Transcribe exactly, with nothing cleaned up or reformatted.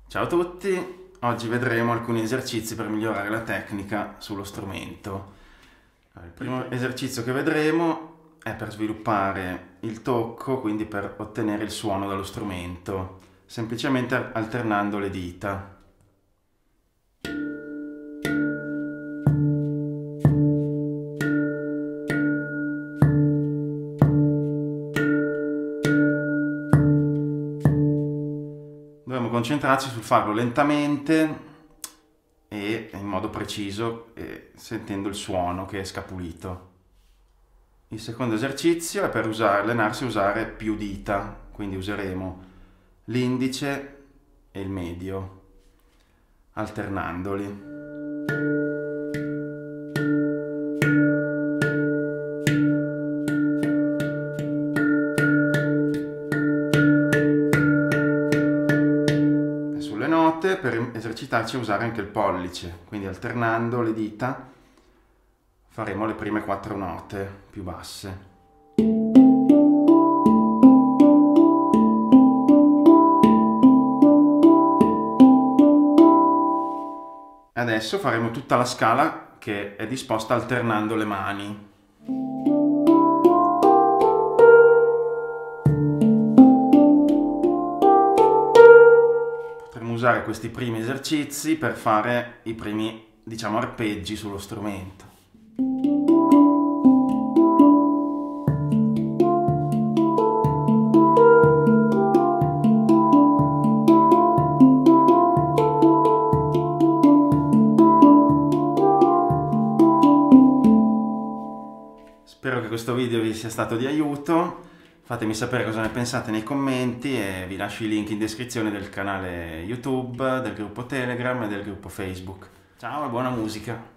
Ciao a tutti, oggi vedremo alcuni esercizi per migliorare la tecnica sullo strumento. Il primo esercizio che vedremo è per sviluppare il tocco, quindi per ottenere il suono dallo strumento, semplicemente alternando le dita. Dovremmo concentrarci sul farlo lentamente e in modo preciso, e sentendo il suono che è scapulito. Il secondo esercizio è per usare, allenarsi a usare più dita, quindi useremo l'indice e il medio, alternandoli. Note per esercitarci a usare anche il pollice, quindi alternando le dita faremo le prime quattro note più basse. Adesso faremo tutta la scala che è disposta alternando le mani. Usare questi primi esercizi per fare i primi, diciamo, arpeggi sullo strumento. Spero che questo video vi sia stato di aiuto. Fatemi sapere cosa ne pensate nei commenti e vi lascio i link in descrizione del canale YouTube, del gruppo Telegram e del gruppo Facebook. Ciao e buona musica!